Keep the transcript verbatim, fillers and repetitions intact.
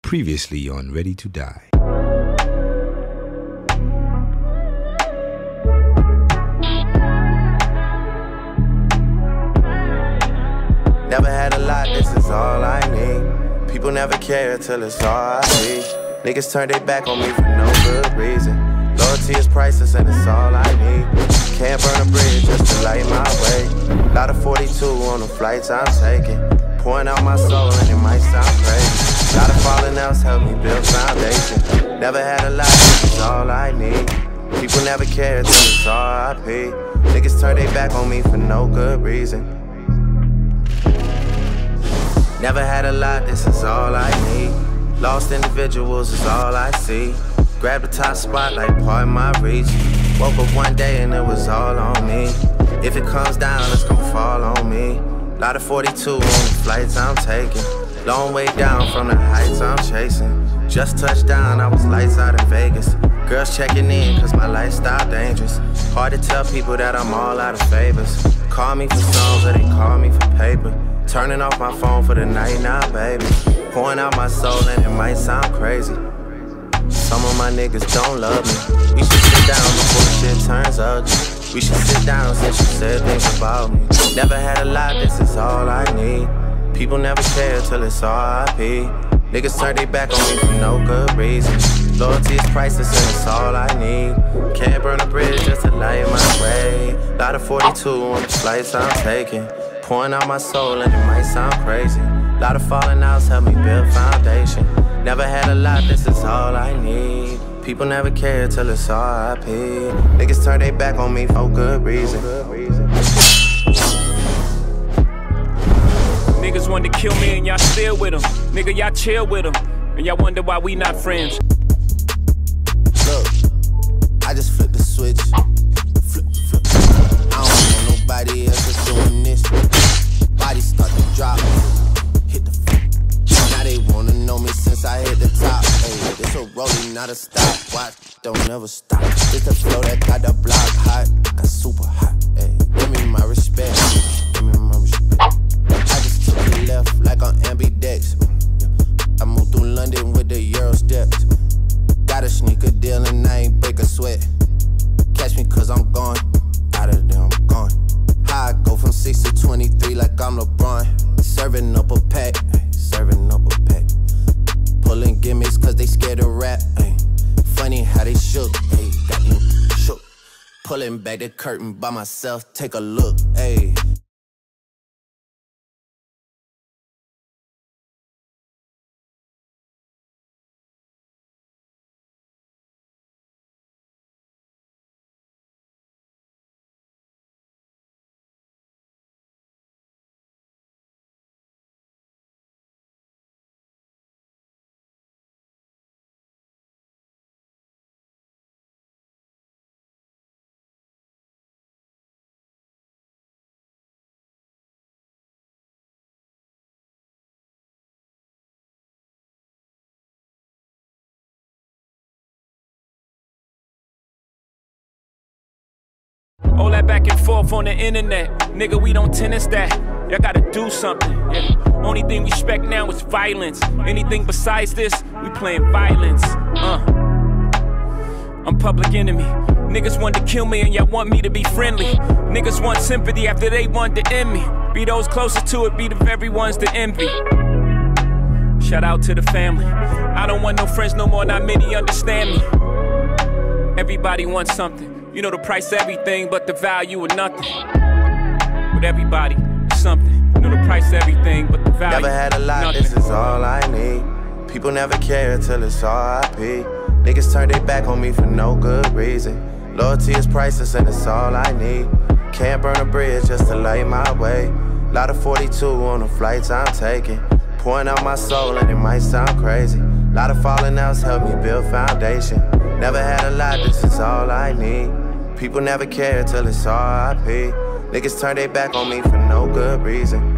Previously on Ready to Die. Never had a lot, this is all I need. People never care till it's all I see. Niggas turn their back on me for no good reason. Loyalty is priceless and it's all I need. Can't burn a bridge just to light my way. Lot of forty-two on the flights I'm taking. Pouring out my soul and it might sound crazy. Lot of falling outs help me build foundation. Never had a lot, this is all I need. People never care till it's all I pay. Niggas turn their back on me for no good reason. Never had a lot, this is all I need. Lost individuals is all I see. Grab the top spot like part of my reach. Woke up one day and it was all on me. If it comes down, it's gonna fall on me. Lot of forty-two on the flights I'm taking. Long way down from the heights I'm chasing. Just touched down, I was lights out in Vegas. Girls checking in cause my lifestyle dangerous. Hard to tell people that I'm all out of favors. Call me for songs or they call me for paper. Turning off my phone for the night now, baby. Pouring out my soul and it might sound crazy. Some of my niggas don't love me. We should sit down before shit turns ugly. We should sit down since you said things about me. Never had a lot, this is all I need. People never care till it's all I pay. Niggas turn their back on me for no good reason. Loyalty is priceless and it's all I need. Can't burn a bridge just to light my way. Lot of forty-two on the flights I'm taking. Pouring out my soul and it might sound crazy. Lot of falling outs help me build foundation. Never had a lot, this is all I need. People never care till it's all I pay. Niggas turn their back on me for good reason. Niggas wanted to kill me and y'all still with them. Nigga, y'all chill with them. And y'all wonder why we not friends. Look, I just flipped the switch. Flip, flip. I don't want nobody else that's doing this. Body start to drop. Hit the flip. Now they wanna know me since I hit the top. Hey, this a rolling, not a stop. Watch, don't never stop. This the flow that got the block hot. Got super hot. Hey, give me my respect. Give me my respect. I just took the left like on ambidex. I moved through London with the Euro steps. Got a sneaker deal and I ain't break a sweat. Catch me cause I'm gone. Out of there, I'm gone. How I go from six to twenty-three like I'm LeBron. Serving up a pack, serving up a pack. Pulling gimmicks cause they scared to rap. Ay. Funny how they shook, ay. Got me shook. Pulling back the curtain by myself, take a look, ay. All that back and forth on the internet. Nigga, we don't tennis that. Y'all gotta do something, yeah. Only thing we respect now is violence. Anything besides this, we playing violence. Uh. I'm public enemy. Niggas want to kill me and y'all want me to be friendly. Niggas want sympathy after they want to end me. Be those closest to it, be the very ones to envy. Shout out to the family. I don't want no friends no more, not many understand me. Everybody wants something. You know the price of everything, but the value of nothing. With everybody, it's something. You know the price of everything, but the value. Never had a lot, nothing. This is all I need. People never care till it's all I pay. Niggas turn their back on me for no good reason. Loyalty is priceless and it's all I need. Can't burn a bridge just to light my way. Lot of forty-two on the flights I'm taking. Pouring out my soul and it might sound crazy. Lot of falling outs help me build foundation. Never had a lot, this is all I need. People never care till it's all I pay. Niggas turn their back on me for no good reason.